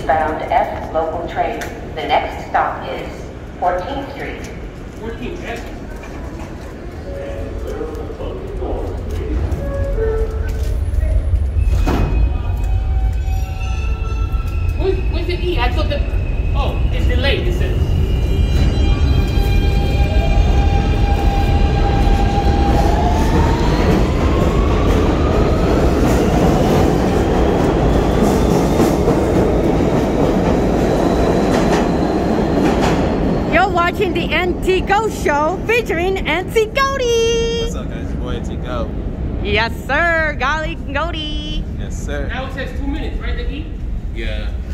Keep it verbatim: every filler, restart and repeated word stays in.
eastbound F local train. The next stop is fourteenth Street. fourteenth F? Where's, where's the E? I thought the... Oh, it's delayed, it says. Watching the N T Go show featuring N T Goaty. What's up, guys? It's your boy N T Go. Yes, sir. Golly Goaty. Yes, sir. Now it says two minutes, right, the E? Yeah.